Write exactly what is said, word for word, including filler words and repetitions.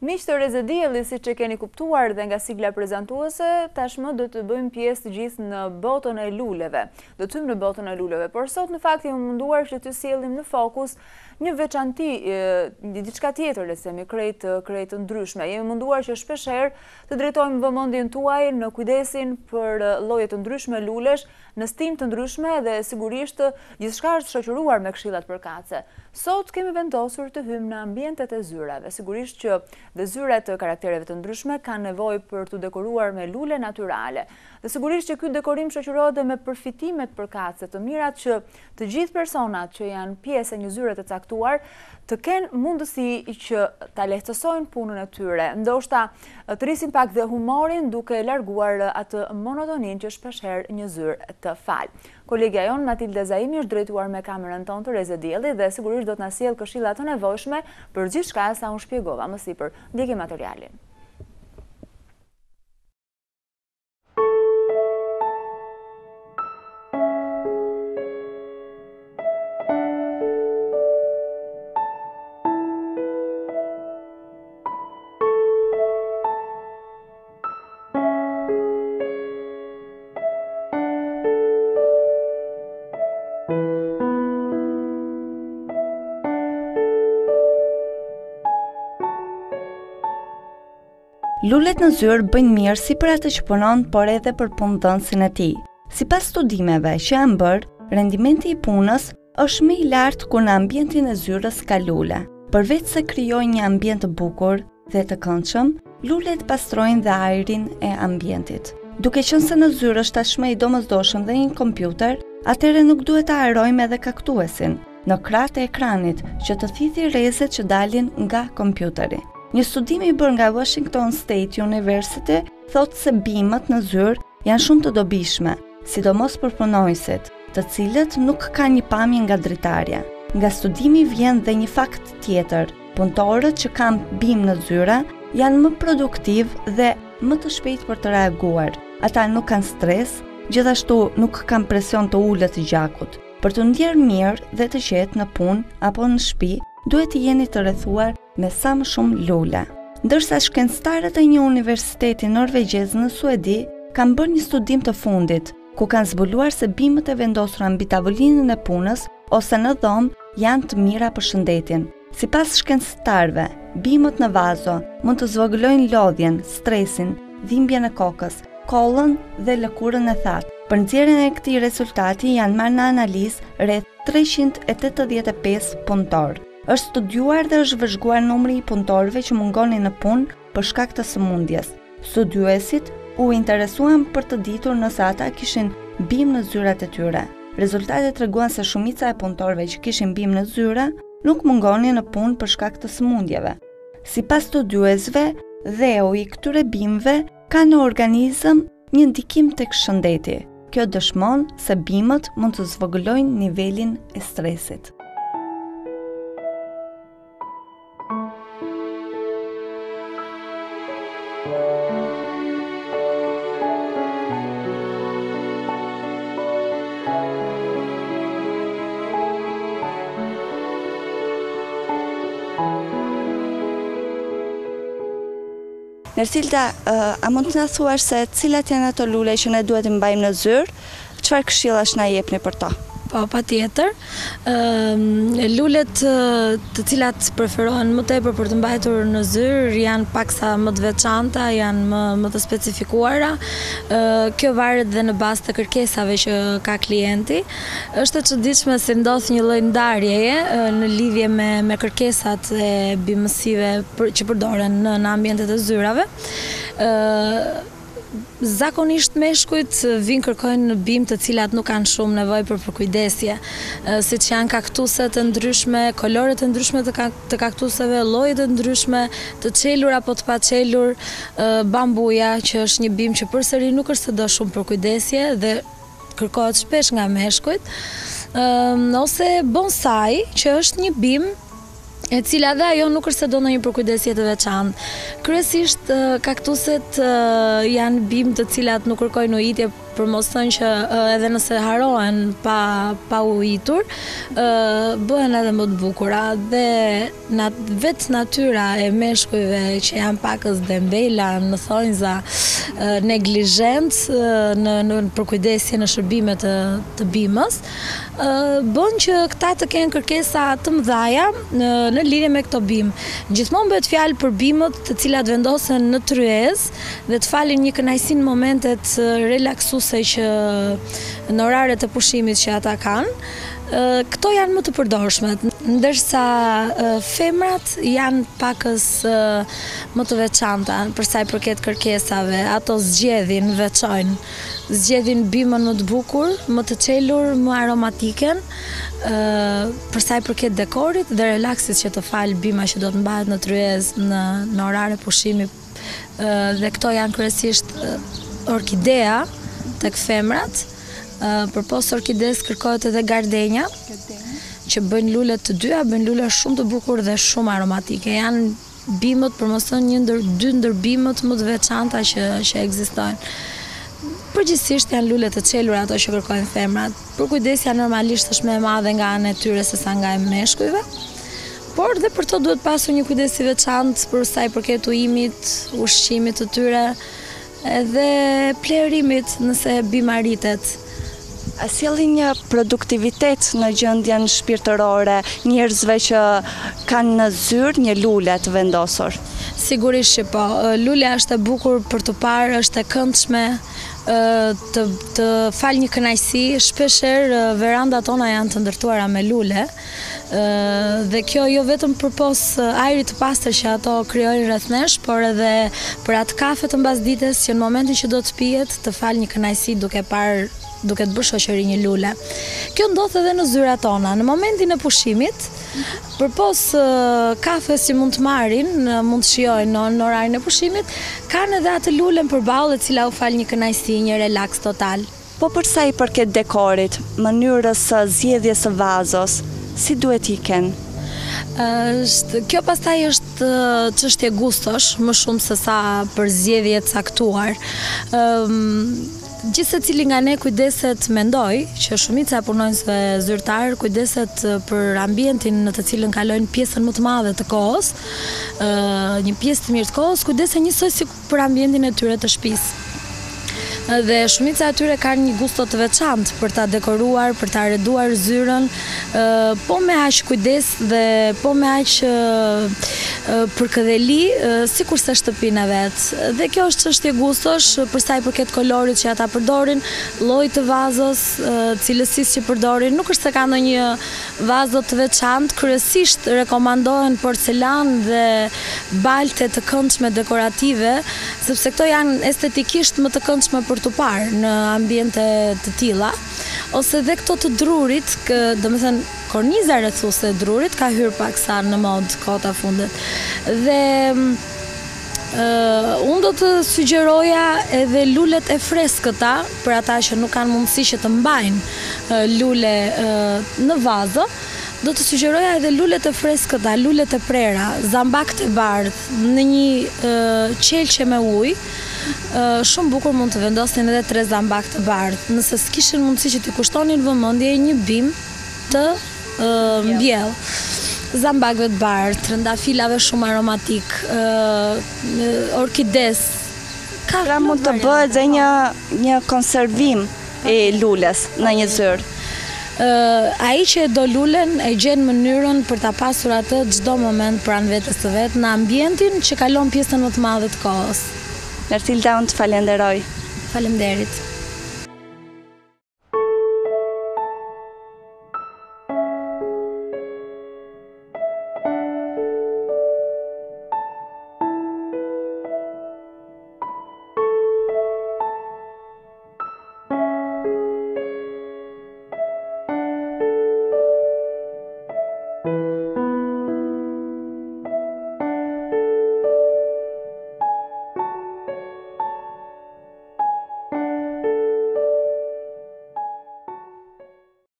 Miq të Rreze Dielli, siç e keni kuptuar dhe nga sigla prezantuese, tashmë do të bëjmë pjesë të gjithë në botën e luleve. Do të hymë në botën e luleve, por sot në fakt jemi munduar që të sjellim në fokus një veçanti, diçka tjetër, le të themi, krejt krejt të ndryshme. Jemi munduar që shpeshherë të drejtojmë vëmendjen tuaj në kujdesin për lloje të ndryshme lulesh, në stim të ndryshme dhe sigurisht gjithçka është shoqëruar me këshillat përkatëse. Sot kemi vendosur të hymë në ambientet e zyrave. Sigurisht që dhe zyrat të karaktereve të ndryshme kanë nevojë për të dekoruar me lule natyrale. Dhe sigurisht që ky dekorim shoqërohet me përfitimet përkatëse të mirat që të gjithë personat që janë pjesë e një zyre të caktuar të kenë mundësi që ta lehtësojnë punën e tyre, ndoshta të rrisin pak dhe humorin duke larguar atë monotoninë që shpeshherë një zyrë të fal. Kolegja jon Matilda Zaimi është drejtuar me kamerën tonë të Rreze Dielli dhe sigurisht do të na sjellë këshilla të nevojshme për gjithçka sa unë shpjegova më sipër. Ndjekim materialin. Lulet në zyrë bëjnë mirë si për atë që punon, por edhe për punëdhënësin e tij. Sipas studimeve që janë bërë, rendimenti i punës është më i lartë kur në ambientin e zyrës ka lule. Përveç se krijojnë një ambient të bukur dhe të këndshëm, lulet pastrojnë dhe ajrin e ambientit. Duke qenë se në zyrë është tashmë i domosdoshëm dhe një kompjuter, atëherë nuk duhet të harrojmë edhe kaktuesin në krahët e ekranit që të thithë rrezet që dalin nga kompjuteri. Një studim i bërë nga Washington State University thotë se bimët në zyrë janë shumë të dobishme, sidomos për punonjësit, të cilët nuk kanë një pamje nga dritarja. Nga studimi vjen dhe një fakt tjetër: punëtorët që kanë bimë në zyra janë më produktiv dhe më të shpejt për të reaguar. Ata nuk kanë stres, gjithashtu nuk kanë presion të ulët të gjakut. Për të ndjerë mirë dhe të qetë në punë apo në shtëpi, duhet të jeni të rrethuar me sa më shumë lule. Ndërsa shkencëtarët e një universiteti norvegjez në Suedi kanë bërë një studim të fundit, ku kanë zbuluar se bimët e vendosura mbi tavolinën e punës ose në dhomë janë të mira për shëndetin. Sipas shkencëtarëve, bimët në vazo mund të zvogëlojnë lodhjen, stresin, dhimbjen e kokës, kollën dhe lëkurën e thatë. Për nxjerrjen e këtij rezultati janë marrë në analizë rreth treqind e tetëdhjetë e pesë punëtorë. Është studiuar dhe është vëzhguar numri i punëtorëve që mungonin në punë për shkak të sëmundjes. Studiuesit u interesuan për të ditur nëse ata kishin bimë në zyrat e tyre. Rezultatet treguan se shumica e punëtorëve që kishin bimë në zyra nuk mungonin në punë për shkak të sëmundjeve. Sipas studiuesve, dheu i këtyre bimëve ka në organizëm një ndikim tek shëndeti. Kjo dëshmon se bimët mund të zvogëlojnë nivelin e stresit. Nersilda, a mund të na thuash se cilat janë ato lule që ne duhet të mbajmë në zyrë? Çfarë këshillash na jepni për to? Po, patjetër. Lulet të cilat preferohen më tepër për të mbajtur në zyrë janë paksa më të veçanta, janë më, më të specifikuara. Kjo varet dhe në bazë të kërkesave që ka klienti. Është e çuditshme se ndodh një lloj ndarjeje në lidhje me, me kërkesat e bimësive për, që përdoren në, në ambientet e zyrave. Zakonisht meshkujt vinë kërkojnë bimë të cilat nuk kanë shumë nevojë për përkujdesje, siç janë kaktuse të ndryshme, kolore të ndryshme të, të kaktuseve, lloje të ndryshme, të çelur apo të paçelur, bambuja që është një bimë që përsëri nuk është se do shumë përkujdesje dhe kërkohet shpesh nga meshkujt, ose bonsai që është një bimë e cila dhe ajo nuk është se do në një përkujdesje të veçantë. Kryesisht kaktuset janë bimë të cilat nuk kërkojnë ujitje për mos thënë që edhe nëse harohen pa, pa u itur, bëhen edhe më të bukura dhe nat, vetë natyra e meshkujve që janë pakës dembela, në thonjza, neglizhent në, në përkujdesje në shërbime të, të bimës, bën që këta të kenë kërkesa të mëdhaja në, në lidhje me këto bimë. Gjithmonë bëhet fjalë për bimët të cilat vendosen në Rreze dhe të falin një kënaqësi në momentet relaksuese që në oraret e pushimit që ata kanë. Këto janë më të përdorshme, ndërsa femrat janë pakës më të veçanta për sa i përket kërkesave. Ato zgjedhin, veçojnë, zgjedhin bimën më të bukur, më të qelur, më aromatiken, për sa i përket dekorit dhe relaksit që të falë bima që do të mbahet në Rreze në, në orare pushimi. Dhe këto janë kryesisht orkidea tek femrat. Për posë orkides kërkohet edhe gardenja, që bëjnë lule të dyja, bëjnë lule shumë të bukur dhe shumë aromatike. Janë bimët, për mos thënë një ndër dy ndër bimët më të veçanta që, që ekzistojnë. Përgjithsisht janë lule të qelura ato që kërkojnë femrat. Përkujdesja normalisht është më e madhe nga ana e tyre se sa nga e meshkujve. Por dhe për to duhet pasur një kujdes i veçantë për sa i përket ujimit, ushqimit të tyre, edhe plerimit nëse bima rritet. A sjellin një produktivitet në gjendjen shpirtërore njerëzve që kanë në zyrë një lule të vendosur? Sigurisht që po. Lulja është e bukur për të parë, është e këndshme, të, të fal një kënaqësi. Shpeshherë verandat tona janë të ndërtuara me lule. Dhe kjo jo vetëm përpos ajrit të pastër që ato krijojnë rreth nesh, por edhe për atë kafe të mbasdites që në momentin që do të pihet të fal një kënaqësi duke parë duke të bërë shoqëri një lule. Kjo ndodh edhe në zyrat tona. Në momentin e pushimit, përpos kafes që mund të marrin, mund të shijojnë në, në orarin e pushimit, kanë edhe atë lulen përballë e cila u fal një kënaqësi, një relaks total. Po për sa i përket dekorit, mënyrës së zgjedhjes së vazos, si duhet iken? Është, kjo pastaj është çështje gustosh, më shumë se sa për zgjedhje të caktuar. Ëm Gjithse cili nga ne kujdeset mendoj që shumica e punonjësve zyrtar kujdeset për ambientin në të cilën kalojnë pjesën më të madhe të kohës, një pjesë të mirë të kohës, kujdesen njësoj si për ambientin e tyre të shtëpisë. Dhe shumica e tyre kanë një gusto të veçantë për ta dekoruar, për ta reduar zyrën, po me aq kujdes dhe po me aq përkëdheli, sikurse shtëpinë e vet. Dhe kjo është çështje gustosh për sa i përket kolorit që ata përdorin, llojit të vazos, cilësisë që përdorin. Nuk është se ka ndonjë vazo të veçantë, kryesisht rekomandohen porcelan dhe balte të këndshme dekorative, sepse këto janë estetikisht më të këndshme për të parë në ambiente të tilla. Ose dhe këto të drurit, do të thënë korniza rrethuese e drurit ka hyrë paksa në mod kohët e fundit. Dhe uh, unë do të sugjeroja edhe lulet e freskëta për ata që nuk kanë mundësi që të mbajnë uh, lule uh, në vazo. Do të sugjeroja edhe lulet e freskëta, lulet e prera, zambakt e bardhë në një uh, qelçe me ujë. Uh, shumë bukur mund të vendosin edhe tre zambak të bardhë. Nëse s'kishin mundësi që t'i kushtonin vëmendje një bim të uh, mbjell. Zambakëve të bardhë, trëndafilave shumë aromatik, uh, orkides. Pra mund të bëhet dhe një, një konservim i lules në një zyrë. Uh, ai që e do lulen e gjen mënyrën për ta pasur atë çdo moment pranë vetes së vet në ambientin që kalon pjesën më të madhe të kohës. Ertilda, unë të falenderoj. Faleminderit.